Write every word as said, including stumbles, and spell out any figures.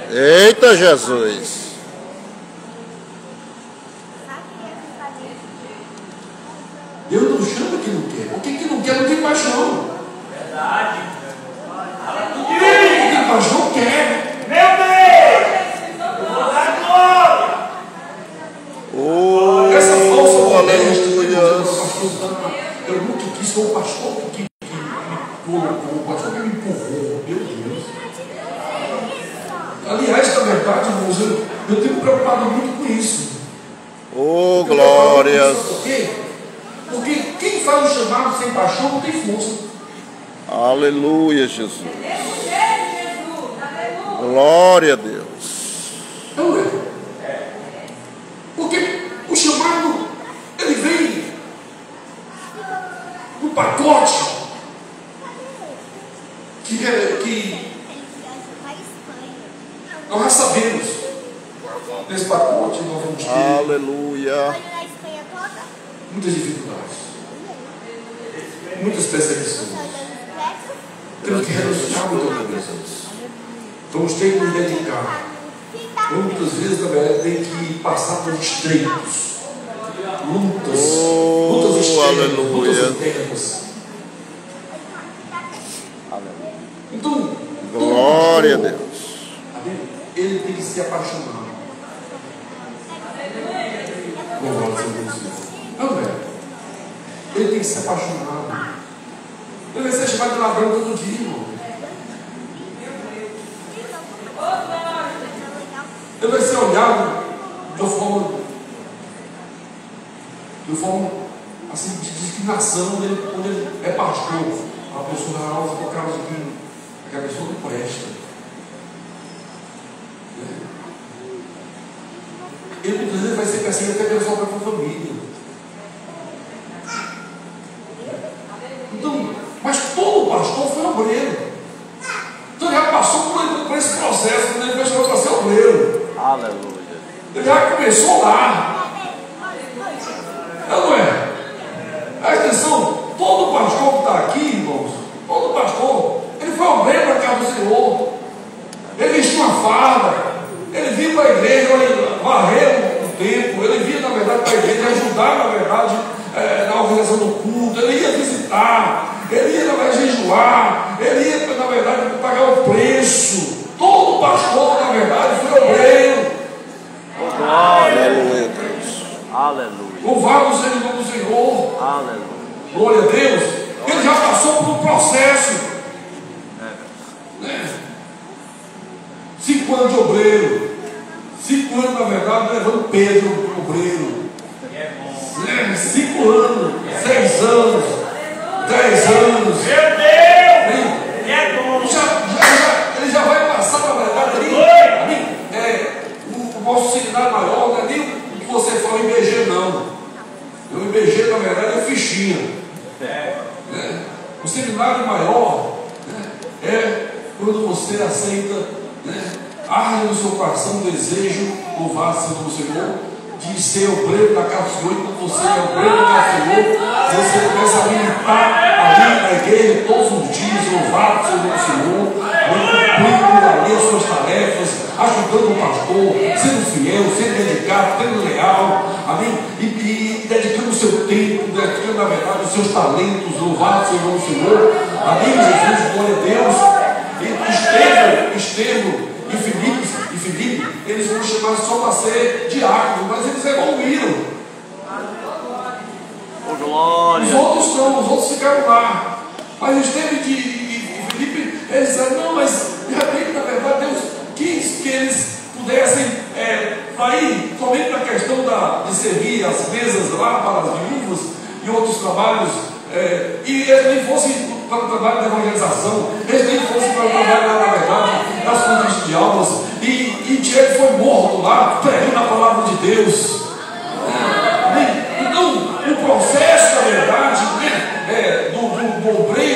Eita, Jesus. Deus não chama quem não quer. O que que não quer não tem paixão. Verdade. Quem tem paixão quer. Meu Deus! Eu vou dar glória! Oh, Essa falsa modéstia, aleluia. eu nunca quis ser o pastor que, que, que me colocou, o pastor que me empurrou. Meu Deus. Aliás, na verdade, irmãos, eu, eu tenho me preocupado muito com isso. Oh, glórias. Por quê? Porque quem faz o chamado sem paixão não tem força. Aleluia, Jesus. Glória a Deus. Não é? Porque o chamado, ele vem no pacote que, que nós já sabemos. Nesse pacote nós vamos ter Aleluia. muitas dificuldades, muitas perseguições. Temos que renunciar muitas vezes. Vamos ter que nos dedicar. Muitas vezes, na verdade, tem que passar por estreitos, lutas, Oh, lutas extremas, aleluia. lutas internas. Então, Glória a todo Deus. pastor, ele tem que se apaixonar. Louvado seja Deus. Não é? Ele tem que se apaixonar. Ele vai ser chamado de ladrão todo dia, irmão. Ele vai ser olhado de uma forma, de uma forma assim, de discriminação quando ele, quando ele é pastor. A pessoa alta por causa de que a pessoa não presta. Ele muitas vezes vai ser perseguido até pela sua própria família. Então, mas todo pastor foi obreiro. Então ele já passou por, por esse processo quando ele foi chamado para ser obreiro. Aleluia. Ele já começou lá. Não é? Presta atenção, todo pastor que está aqui, irmãos, todo pastor, ele foi obreiro para a casa do Senhor. Ele vestiu uma farda, ele vinha para a igreja, varrer o tempo, ele vinha, na verdade, para a igreja ajudar, na verdade, é, na organização do culto, ele ia visitar, ele ia, na verdade, jejuar, ele ia, na verdade, pagar o preço. Todo pastor, na verdade, foi obreiro. Aleluia, Deus. Aleluia. Louvado seja o nome do Senhor. Aleluia. Glória a Deus. Ele já passou por um processo. Né? Cinco anos de obreiro. Cinco anos, na verdade, levando Pedro para o obreiro. Né? Cinco anos, seis anos, dez anos. Meu Deus! Ele é bom. Já, já, já, ele já vai passar, na verdade, ali. ali é, o, o nosso seminário maior, não é nem o que você fala em I B G, não. O I B G, na verdade, é fichinha. Né? O seminário maior, né, é quando você aceita, né, arde no seu coração o desejo, louvado seja o Senhor, de ser obreiro da casa do Senhor. E quando você é obreiro da casa do Senhor, você começa a militar ali na igreja todos os dias, louvado seja o Senhor, cumprindo ali as suas tarefas, ajudando o pastor, sendo fiel, sendo dedicado, sendo leal, amém? E, e dedicando o seu tempo, dedicando, na verdade, os seus talentos, louvado seja o Senhor, amém? Jesus, glória a Deus. E Estevão, Estevão e Filipe, e Filipe, eles foram chamados só para ser diáconos, mas eles evoluíram. Oh, glória. Os outros não, os outros ficaram lá. Mas Estevão e, e, e Filipe, eles disseram, não, mas de repente, na verdade, Deus quis que eles pudessem é, sair somente na questão da, de servir as mesas lá para as viúvas e outros trabalhos, é, e eles nem fossem para o trabalho de evangelização, eles nem fossem para o trabalho, na verdade, das contas de almas, e, e Diego foi morto lá, pregando a palavra de Deus. É, então, o processo, na verdade, né, é, do, do, do obreiro